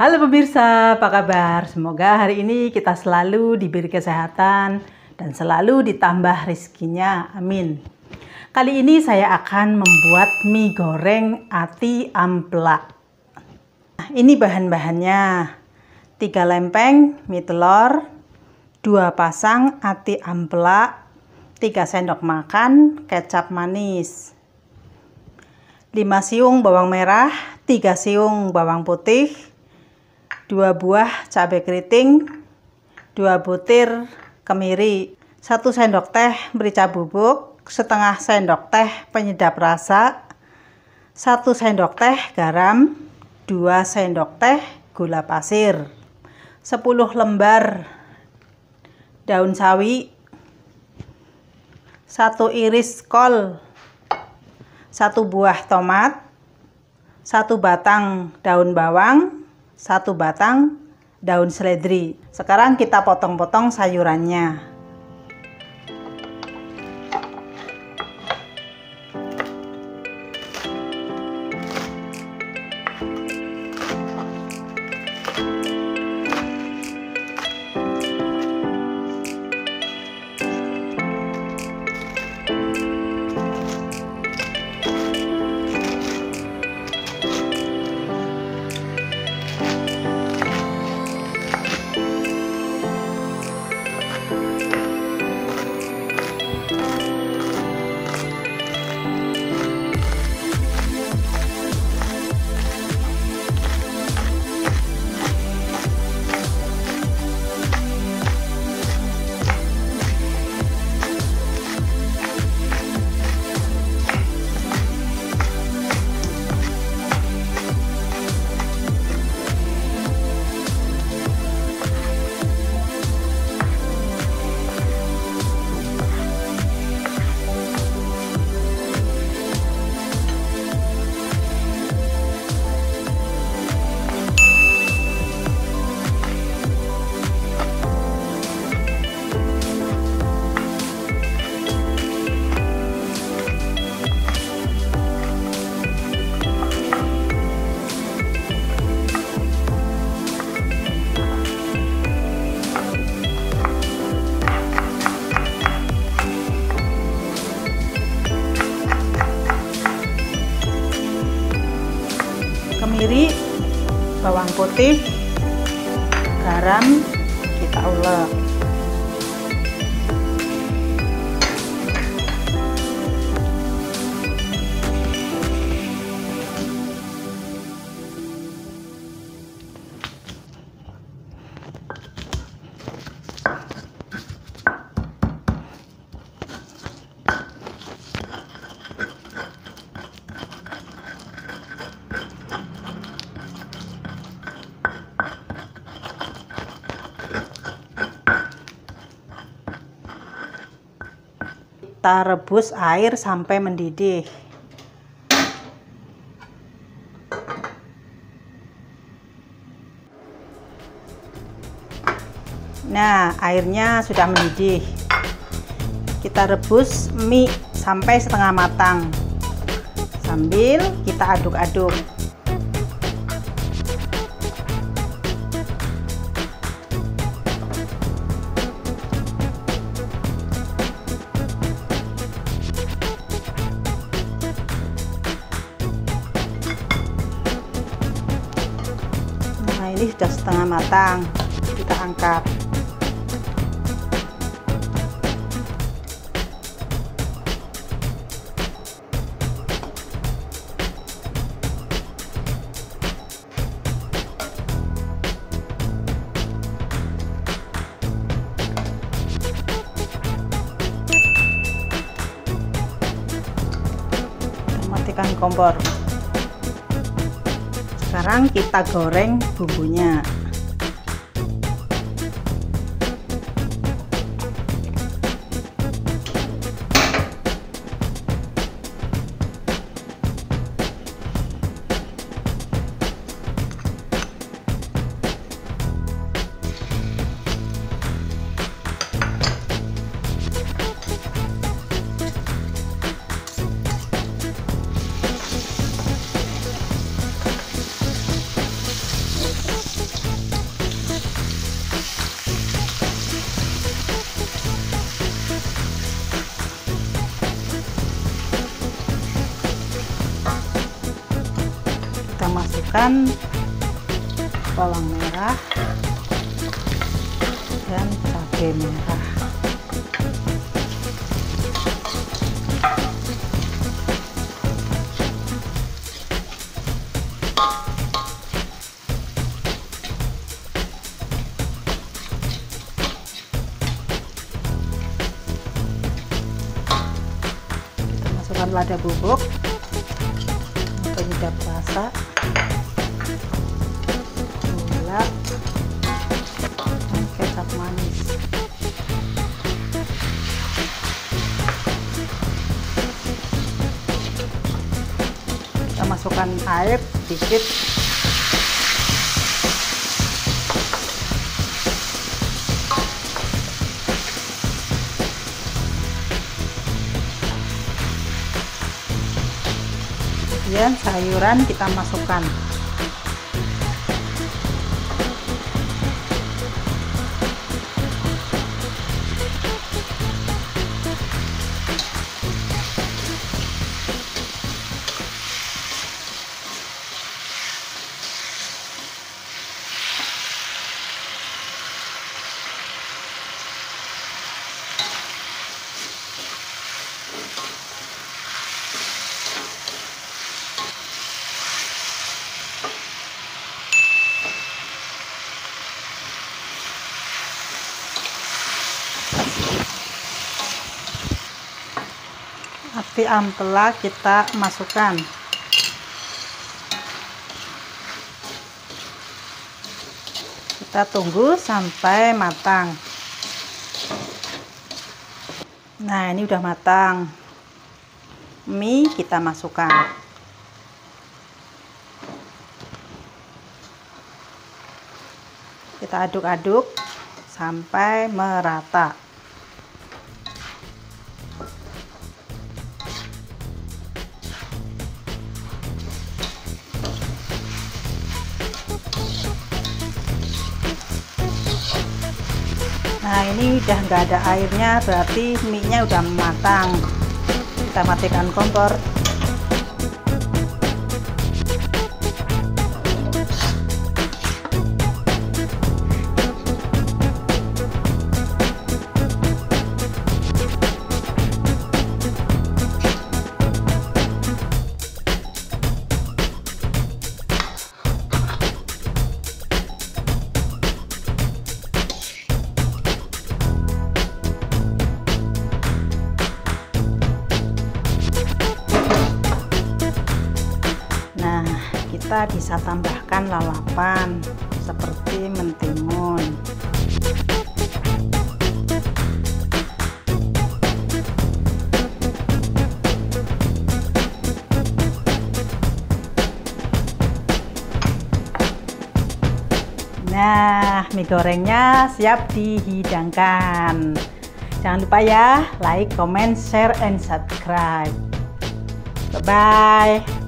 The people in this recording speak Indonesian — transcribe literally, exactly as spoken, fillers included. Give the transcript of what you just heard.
Halo pemirsa, apa kabar? Semoga hari ini kita selalu diberi kesehatan dan selalu ditambah rezekinya. Amin. Kali ini saya akan membuat mie goreng ati ampela. Nah, ini bahan-bahannya. tiga lempeng mie telur, dua pasang ati ampela, tiga sendok makan kecap manis, lima siung bawang merah, tiga siung bawang putih, dua buah cabai keriting, dua butir kemiri, satu sendok teh merica bubuk, setengah sendok teh penyedap rasa, satu sendok teh garam, dua sendok teh gula pasir, sepuluh lembar daun sawi, satu iris kol, satu buah tomat, satu batang daun bawang, satu batang daun seledri. Sekarang kita potong-potong sayurannya. Kemiri, bawang putih, garam kita ulek. Kita rebus air sampai mendidih. Nah, airnya sudah mendidih. Kita rebus mie sampai setengah matang. Sambil kita aduk-aduk. Nah, ini sudah setengah matang, kita angkat. Matikan kompor. Sekarang kita goreng bumbunya. masukkan bawang merah dan cabai merah. Kita masukkan lada bubuk, penyedap rasa, gula, dan kecap manis. Kita masukkan air sedikit. Kemudian sayuran kita masukkan. Ati ampela kita masukkan. Kita tunggu sampai matang. Nah, ini udah matang. Mie kita masukkan. Kita aduk-aduk sampai merata. Nah, ini udah nggak ada airnya, berarti mie-nya udah matang. Kita matikan kompor. Kita bisa tambahkan lalapan seperti mentimun. Nah, mie gorengnya siap dihidangkan. Jangan lupa ya, like, comment, share, and subscribe. Bye-bye.